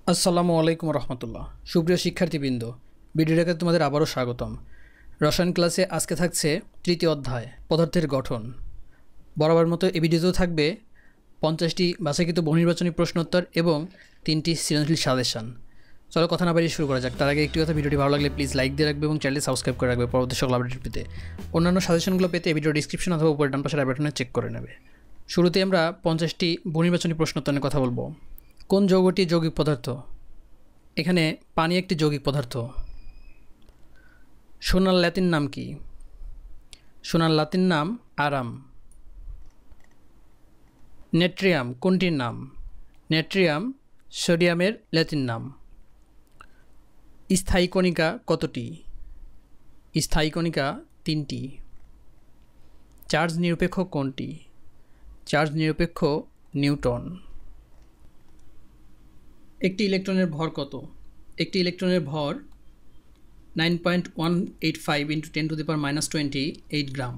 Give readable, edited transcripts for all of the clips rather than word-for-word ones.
আসসালামু আলাইকুম রহমতুল্লাহ। সুপ্রিয় শিক্ষার্থীবৃন্দ, ভিডিওটাকে তোমাদের আবারও স্বাগতম। রসায়ন ক্লাসে আজকে থাকছে তৃতীয় অধ্যায় পদার্থের গঠন। বরাবর মতো এই ভিডিওতেও থাকবে 50টি বাছাইকৃত বহুনির্বাচনী প্রশ্নোত্তর এবং 3টি সৃজনশীল সাজেশন। চলো কথা না বাড়িয়ে শুরু করা যাক। তার আগে একটি কথা, ভিডিওটি ভালো লাগলে প্লিজ লাইক দিয়ে রাখবে এবং চ্যানেলটি সাবস্ক্রাইব করে রাখবে পরবর্তী সকল আপডেট পেতে। অন্যান্য সাজেশনগুলো পেতে ভিডিও ডিসক্রিপশন অথবা উপরে ডান পাশের আই বাটনে চেক করে নেবে। শুরুতে আমরা 50টি বহুনির্বাচনী প্রশ্নোত্তর নিয়ে কথা বলবো। কোন যৌগটি যৌগিক পদার্থ? এখানে পানি একটি যৌগিক পদার্থ। সোনার ল্যাতিন নাম কি? সোনার লাতিন নাম আরাম। নেট্রিয়াম কোনটির নাম? নেট্রিয়াম সোডিয়ামের ল্যাতিন নাম। স্থায়ী কণিকা কতটি? স্থায়ী কণিকা 3টি। চার্জ নিরপেক্ষ কোনটি? চার্জ নিরপেক্ষ নিউটন। একটি ইলেকট্রনের ভর কত? একটি ইলেকট্রনের ভর 9.185 × 10⁻⁻28 গ্রাম।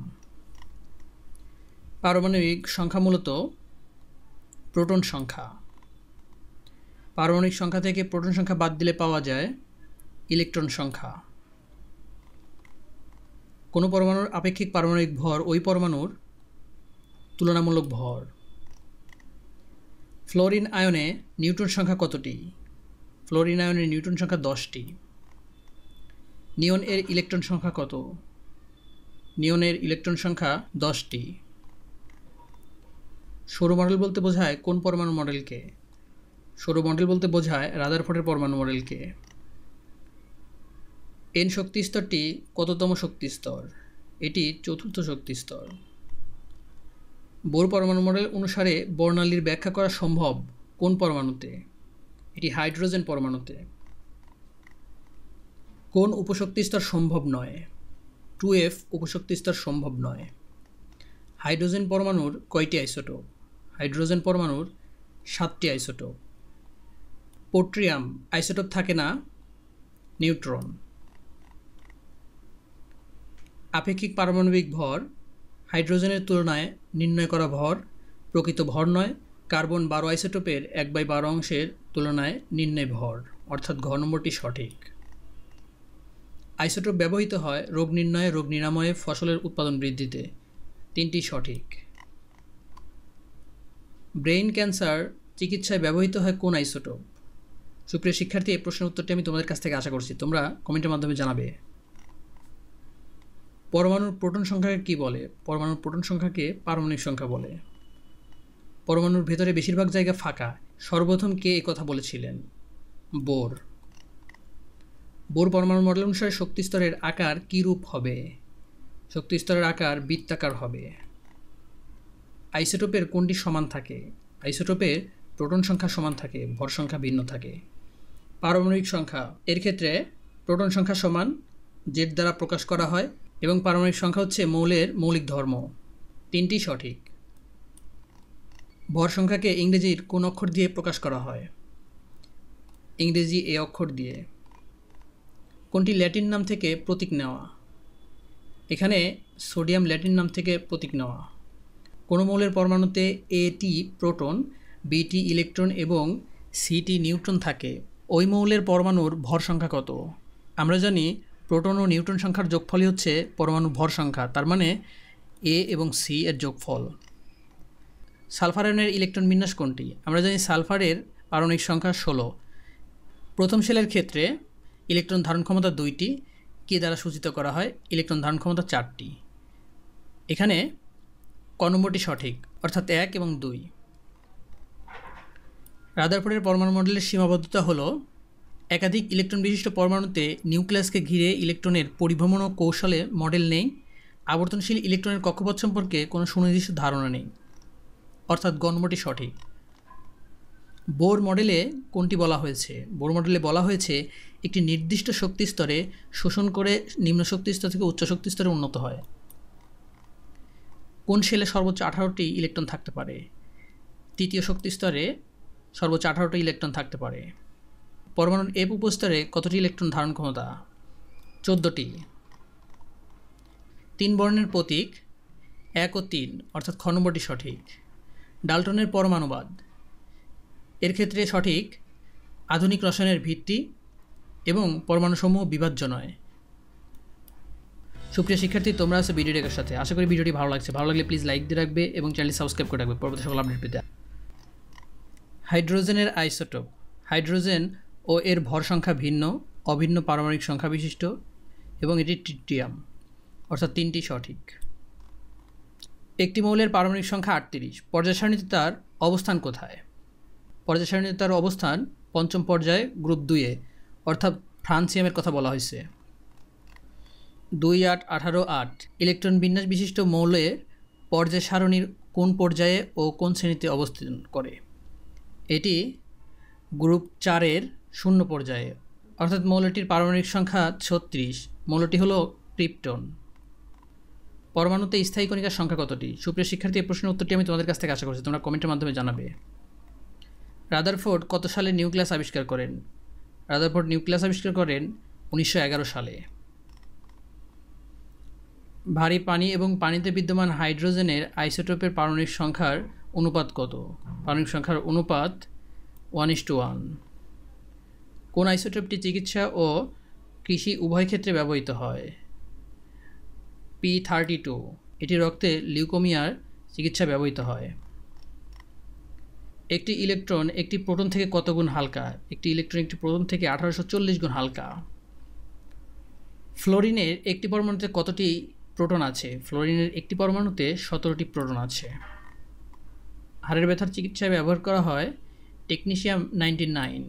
পারমাণবিক সংখ্যা মূলত প্রোটন সংখ্যা। পারমাণবিক সংখ্যা থেকে প্রোটন সংখ্যা বাদ দিলে পাওয়া যায় ইলেকট্রন সংখ্যা। কোনো পরমাণুর আপেক্ষিক পারমাণবিক ভর ওই পরমাণুর তুলনামূলক ভর। ফ্লোরিন আয়নে নিউট্রন সংখ্যা কতটি? ফ্লোরিন আয়নের নিউট্রন সংখ্যা 10টি। নিয়ন এর ইলেকট্রন সংখ্যা কত? নিয়নের ইলেকট্রন সংখ্যা 10টি। সৌর মডেল বলতে বোঝায় কোন পরমাণু মডেলকে? সৌর মডেল বলতে বোঝায় রাদারফোর্ডের পরমাণু মডেলকে। এন শক্তি স্তরটি কততম শক্তি স্তর? এটি 4র্থ শক্তি স্তর। বোর পরমাণু মডেল অনুসারে বর্ণালীর ব্যাখ্যা করা সম্ভব কোন পরমাণুতে? এটি হাইড্রোজেন পরমাণুতে। কোন উপশক্তি স্তর সম্ভব নয়? 2f উপশক্তি স্তর সম্ভব নয়। হাইড্রোজেন পরমাণুর কয়টি আইসোটোপ? হাইড্রোজেন পরমাণুর 7টি আইসোটোপ। পোট্রিয়াম আইসোটোপ থাকে না, নিউট্রন। আপেক্ষিক পারমাণবিক ভর হাইড্রোজেনের তুলনায় নির্ণয় করা ভর প্রকৃত ভর নয়, কার্বন 12 আইসোটোপের 1/12 অংশের তুলনায় নির্ণয় ভর, অর্থাৎ ঘ নম্বরটি সঠিক। আইসোটোপ ব্যবহৃত হয় রোগ নির্ণয়ে, রোগ নিরাময়ে, ফসলের উৎপাদন বৃদ্ধিতে। 3টি সঠিক। ব্রেইন ক্যান্সার চিকিৎসায় ব্যবহৃত হয় কোন আইসোটোপ? সুপ্রিয় শিক্ষার্থী, এই প্রশ্নের উত্তরটি আমি তোমাদের কাছ থেকে আশা করছি, তোমরা কমেন্টের মাধ্যমে জানাবে। পরমাণুর প্রোটন সংখ্যাকে কি বলে? পরমাণুর প্রোটন সংখ্যাকে পারমাণবিক সংখ্যা বলে। পরমাণুর ভেতরে বেশিরভাগ জায়গা ফাঁকা, সর্বপ্রথম কে এই কথা বলেছিলেন? বোর। বোর পরমাণু মডেল অনুসারে শক্তি স্তরের আকার কী রূপ হবে? শক্তি স্তরের আকার বৃত্তাকার হবে। আইসোটোপের কোনটি সমান থাকে? আইসোটোপের প্রোটন সংখ্যা সমান থাকে, ভর সংখ্যা ভিন্ন থাকে। পারমাণবিক সংখ্যা এর ক্ষেত্রে প্রোটন সংখ্যা সমান জেড দ্বারা প্রকাশ করা হয় এবং পারমাণবিক সংখ্যা হচ্ছে মৌলের মৌলিক ধর্ম। 3টি সঠিক। ভর সংখ্যাকে ইংরেজির কোন অক্ষর দিয়ে প্রকাশ করা হয়? ইংরেজি এ অক্ষর দিয়ে। কোনটি ল্যাটিন নাম থেকে প্রতীক নেওয়া? এখানে সোডিয়াম ল্যাটিন নাম থেকে প্রতীক নেওয়া। কোনো মৌলের পরমাণুতে এটি প্রোটন, বিটি ইলেকট্রন এবং সিটি নিউট্রন থাকে, ওই মৌলের পরমাণুর ভর সংখ্যা কত? আমরা জানি প্রোটন ও নিউট্রন সংখ্যার যোগফলই হচ্ছে পরমাণু ভর সংখ্যা, তার মানে এ এবং সি এর যোগফল। সালফার আয়নের ইলেকট্রন বিন্যাস কোনটি? আমরা জানি সালফারের পারমাণবিক সংখ্যা 16। প্রথম শেলের ক্ষেত্রে ইলেকট্রন ধারণ ক্ষমতা 2টি, কে দ্বারা সূচিত করা হয়? ইলেকট্রন ধারণ ক্ষমতা 4টি। এখানে ক নম্বরটি সঠিক, অর্থাৎ 1 এবং 2। রাদারফোর্ডের পরমাণু মডেলের সীমাবদ্ধতা হলো একাধিক ইলেকট্রন বিশিষ্ট পরমাণুতে নিউক্লিয়াসকে ঘিরে ইলেকট্রনের পরিভ্রমণ ও কৌশলে মডেল নেই, আবর্তনশীল ইলেকট্রনের কক্ষপথ সম্পর্কে কোনো সুনির্দিষ্ট ধারণা নেই, অর্থাৎ গ নম্বরটি সঠিক। বোর মডেলে কোনটি বলা হয়েছে? বোর মডেলে বলা হয়েছে একটি নির্দিষ্ট শক্তি স্তরে শোষণ করে নিম্ন শক্তি স্তর থেকে উচ্চ শক্তি স্তরে উন্নত হয়। কোন শেলে সর্বোচ্চ 18টি ইলেকট্রন থাকতে পারে? তৃতীয় শক্তি স্তরে সর্বোচ্চ 18টি ইলেকট্রন থাকতে পারে। পরমাণুর এফ উপস্তরে কতটি ইলেকট্রন ধারণ ক্ষমতা? 14টি। 3 বর্ণের প্রতীক 1 ও 3, অর্থাৎ খ নম্বরটি সঠিক। ডাল্টনের পরমাণুবাদ এর ক্ষেত্রে সঠিক আধুনিক রসায়নের ভিত্তি এবং পরমাণুসমূহ বিভাজ্য নয়। সুপ্রিয় শিক্ষার্থী, তোমরা আছো ভিডিও টেকের সাথে। আশা করি ভিডিওটি ভালো লাগছে। ভালো লাগলে প্লিজ লাইক দিয়ে রাখবে এবং চ্যানেলটি সাবস্ক্রাইব করে রাখবে পরবর্তী সকল আপডেট পেতে। হাইড্রোজেনের আইসোটোপ। হাইড্রোজেন ও এর ভর সংখ্যা ভিন্ন, অভিন্ন পারমাণবিক সংখ্যা বিশিষ্ট এবং এটি ট্রিটিয়াম, অর্থাৎ 3টি সঠিক। একটি মৌলের পারমাণবিক সংখ্যা 38। পর্যায় সারণীতে তার অবস্থান কোথায়? পর্যায় সারণীতে তার অবস্থান 5ম পর্যায়ে গ্রুপ 2-এ, অর্থাৎ ফ্রান্সিয়ামের কথা বলা হয়েছে। 2, 8, 18, 8 ইলেকট্রন বিন্যাস বিশিষ্ট মৌলের পর্যায় সারণীর কোন পর্যায়ে ও কোন শ্রেণীতে অবস্থান করে? এটি গ্রুপ 4-এর 0 পর্যায়ে, অর্থাৎ মৌলটির পারমাণবিক সংখ্যা 36। মৌলটি হলো ক্রিপ্টন। পরমাণুতে স্থায়ী কণিকার সংখ্যা কতটি? সুপ্রিয় শিক্ষার্থী, এই প্রশ্নের উত্তরটি আমি তোমাদের কাছ থেকে আশা করছি, তোমরা কমেন্টের মাধ্যমে জানাবে। রাদারফোর্ড কত সালে নিউক্লিয়াস আবিষ্কার করেন? রাদারফোর্ড নিউক্লিয়াস আবিষ্কার করেন 1911 সালে। ভারী পানি এবং পানিতে বিদ্যমান হাইড্রোজেনের আইসোটোপের পারমাণবিক সংখ্যার অনুপাত কত? পারমাণবিক সংখ্যার অনুপাত 1:1। কোন আইসোটোপটি চিকিৎসা ও কৃষি উভয় ক্ষেত্রে ব্যবহৃত হয়? P32। এটি রক্তে লিউকোমিয়ার চিকিৎসা ব্যবহৃত হয়। একটি ইলেকট্রন একটি প্রোটন থেকে কত গুণ হালকা? একটি ইলেকট্রন একটি প্রোটন থেকে 1840 গুণ হালকা। ফ্লোরিনের একটি পরমাণুতে কতটি প্রোটন আছে? ফ্লোরিনের একটি পরমাণুতে 17টি প্রোটন আছে। হাড়ের ব্যথার চিকিৎসায় ব্যবহার করা হয় টেকনিশিয়াম 99।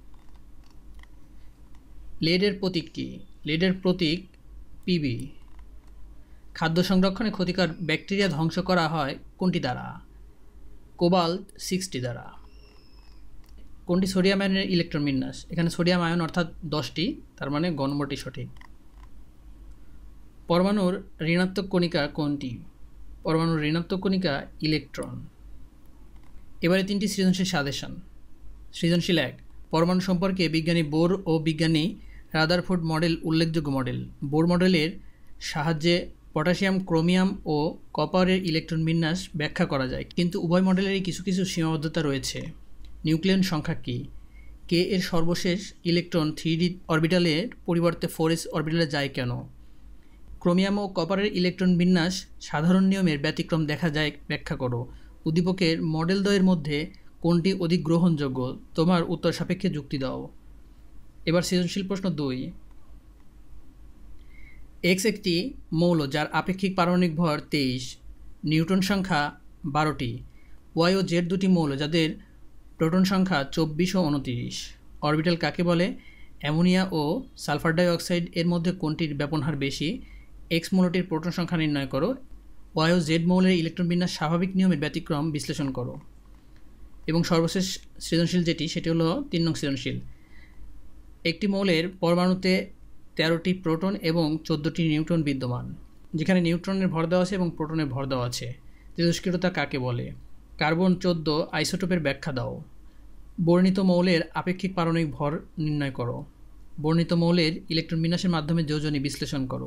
লেডের প্রতীক কী? লেডের প্রতীক PB। খাদ্য সংরক্ষণে ক্ষতিকর ব্যাকটেরিয়া ধ্বংস করা হয় কোনটি দ্বারা? কোবাল্ট 60 দ্বারা। কোনটি সোডিয়াম আয়নের ইলেকট্রন বিন্যাস? এখানে সোডিয়াম আয়ন অর্থাৎ 10টি, তার মানে গ নম্বরটি সঠিক। পরমাণুর ঋণাত্মক কণিকা কোনটি? পরমাণুর ঋণাত্মক কণিকা ইলেকট্রন। এবারে 3টি সৃজনশীল সাজেশন। সৃজনশীল 1, পরমাণু সম্পর্কে বিজ্ঞানী বোর ও বিজ্ঞানী রাদারফোর্ড মডেল উল্লেখযোগ্য মডেল। বোর মডেলের সাহায্যে পটাশিয়াম, ক্রোমিয়াম ও কপারের ইলেকট্রন বিন্যাস ব্যাখ্যা করা যায়, কিন্তু উভয় মডেলেরই কিছু কিছু সীমাবদ্ধতা রয়েছে। নিউক্লিয়ন সংখ্যা কী? কে এর সর্বশেষ ইলেকট্রন 3d অরবিটালের পরিবর্তে 4s অরবিটালে যায় কেন? ক্রোমিয়াম ও কপারের ইলেকট্রন বিন্যাস সাধারণ নিয়মের ব্যতিক্রম দেখা যায়, ব্যাখ্যা করো। উদ্দীপকের মডেল দ্বয়ের মধ্যে কোনটি অধিক গ্রহণযোগ্য? তোমার উত্তর সাপেক্ষে যুক্তি দাও। এবার সৃজনশীল প্রশ্ন 2। এক্স একটি মৌল যার আপেক্ষিক পারমাণবিক ভর 23, নিউটন সংখ্যা 12টি। ওয়াই ও জেড দুটি মৌল যাদের প্রোটন সংখ্যা 24 ও 29। অরবিটাল কাকে বলে? অ্যামোনিয়া ও সালফার ডাইঅক্সাইড এর মধ্যে কোনটির ব্যাপন হার বেশি? এক্স মৌলটির প্রোটন সংখ্যা নির্ণয় করো। ওয়াই ও জেড মৌলের ইলেকট্রন বিন্যাস স্বাভাবিক নিয়মের ব্যতিক্রম বিশ্লেষণ করো। এবং সর্বশেষ সৃজনশীল যেটি, সেটি হলো 3 নং সৃজনশীল। একটি মৌলের পরমাণুতে 13টি প্রোটন এবং 14টি নিউট্রন বিদ্যমান, যেখানে নিউট্রনের ভর দেওয়া আছে এবং প্রোটনের ভর দেওয়া আছে। তেজস্ক্রিয়তা কাকে বলে? কার্বন 14 আইসোটোপের ব্যাখ্যা দাও। বর্ণিত মৌলের আপেক্ষিক পারমাণবিক ভর নির্ণয় করো। বর্ণিত মৌলের ইলেকট্রন বিন্যাসের মাধ্যমে যোজনী বিশ্লেষণ করো।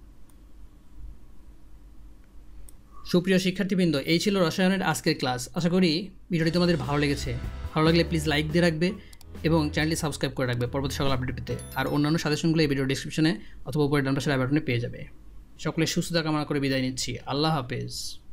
সুপ্রিয় শিক্ষার্থীবৃন্দ, এই ছিল রসায়নের আজকের ক্লাস। আশা করি ভিডিওটি তোমাদের ভালো লেগেছে। ভালো লাগলে প্লিজ লাইক দিয়ে রাখবে এবং চ্যানেলটি সাবস্ক্রাইব করে রাখবে পরবর্তী সকল আপডেট পেতে। আর অন্যান্য সাজেশনগুলো এই ভিডিও ডিসক্রিপশনে অথবা উপরে ডান পাশের আই বাটনে পেয়ে যাবে। সকলে সুস্থতা কামনা করে বিদায় নিচ্ছি। আল্লাহ হাফেজ।